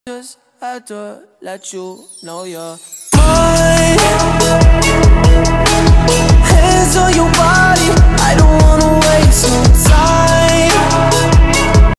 Just had to let you know you're mine.